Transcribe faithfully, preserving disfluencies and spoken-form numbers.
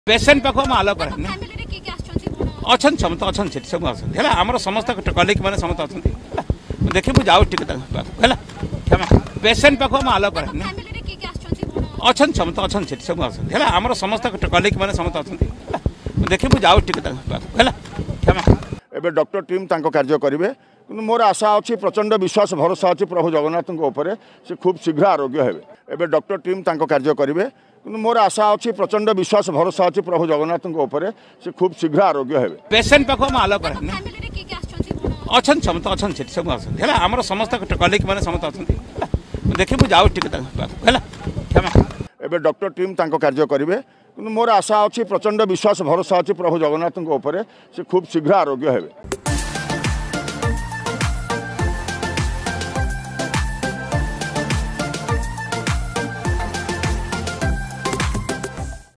Patient पाख हम आलो करें अच्छा समस्त अच्छा सब है आम समस्त कलिक मैंने समस्त अच्छा देखिए मुझे जाऊँ टिके है क्षमा पेसेंट पाख हम आलो करें अच्छा समस्त अच्छा सब है आम समस्त कलिक मैंने समस्त अच्छा देखिए मुझे जाऊँ टिके है क्षमा एवं डॉक्टर टीम कार्य करेंगे कि मोर आशा अच्छी प्रचंड विश्वास भरोसा अच्छी प्रभु जगन्नाथ से खूब शीघ्र आरोग्य हे एवं डॉक्टर टीम कार्य करेंगे कि मोर आशा अच्छी प्रचंड विश्वास भरोसा अच्छी प्रभु जगन्नाथ से खूब शीघ्र आरोग्य हे पेसेंट पाख हम आलो करें अच्छा समस्त अच्छा सब है आम समस्त कलिक मैंने समस्त अच्छा देखिए मुझे जाऊँ टिके है क्षमा एवं डॉक्टर टीम कार्य करेंगे कि मोर आशा अच्छी प्रचंड विश्वास भरोसा अच्छी प्रभु जगन्नाथ से खूब शीघ्र आरोग्य हे।